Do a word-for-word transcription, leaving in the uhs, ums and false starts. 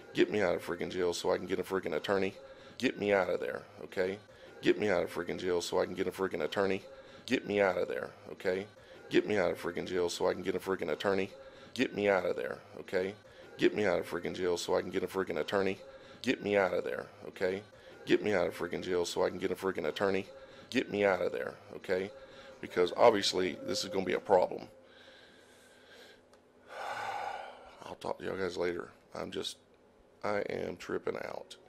Get me out of freaking jail so I can get a freaking attorney. Get me out of there, okay? Get me out of freaking jail so I can get a freaking attorney. Get me out of there, okay? Get me out of freaking jail so I can get a freaking attorney. Get me out of there, okay? Get me out of freaking jail so I can get a freaking attorney. Get me out of there, okay? Get me out of freaking jail so I can get a freaking attorney. Get me out of there, okay? Because obviously this is going to be a problem. I'll talk to y'all guys later. I'm just, I am tripping out.